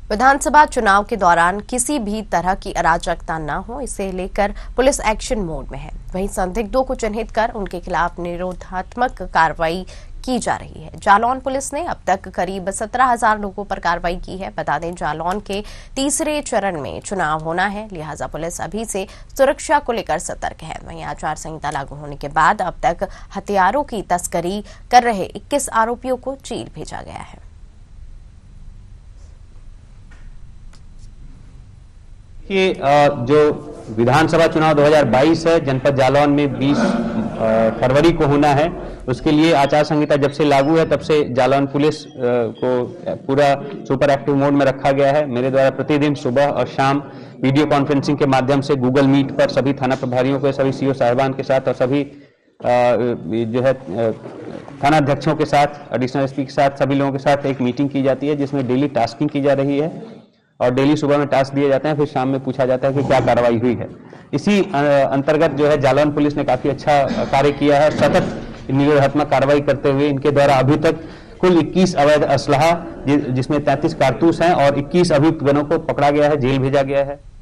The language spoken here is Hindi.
विधानसभा चुनाव के दौरान किसी भी तरह की अराजकता न हो, इसे लेकर पुलिस एक्शन मोड में है। वहीं संदिग्धों को चिन्हित कर उनके खिलाफ निरोधात्मक कार्रवाई की जा रही है। जालौन पुलिस ने अब तक करीब 17,000 लोगों पर कार्रवाई की है। बता दें, जालौन के तीसरे चरण में चुनाव होना है, लिहाजा पुलिस अभी से सुरक्षा को लेकर सतर्क है। वहीं आचार संहिता लागू होने के बाद अब तक हथियारों की तस्करी कर रहे 21 आरोपियों को जेल भेजा गया है। कि जो विधानसभा चुनाव 2022 है, जनपद जालौन में 20 फरवरी को होना है। उसके लिए आचार संहिता जब से लागू है तब से जालौन पुलिस को पूरा सुपर एक्टिव मोड में रखा गया है। मेरे द्वारा प्रतिदिन सुबह और शाम वीडियो कॉन्फ्रेंसिंग के माध्यम से गूगल मीट पर सभी थाना प्रभारियों के, सभी सीओ साहिबान के साथ और सभी जो है थाना अध्यक्षों के साथ, एडिशनल एसपी के साथ, सभी लोगों के साथ एक मीटिंग की जाती है, जिसमें डेली टास्किंग की जा रही है और डेली सुबह में टास्क दिए जाते हैं, फिर शाम में पूछा जाता है कि क्या कार्रवाई हुई है। इसी अंतर्गत जो है जालौन पुलिस ने काफी अच्छा कार्य किया है। सतत निरोधात्मक कार्रवाई करते हुए इनके द्वारा अभी तक कुल 21 अवैध असलहा, जिसमें 33 कारतूस हैं और 21 अभियुक्त गनों को पकड़ा गया है, जेल भेजा गया है।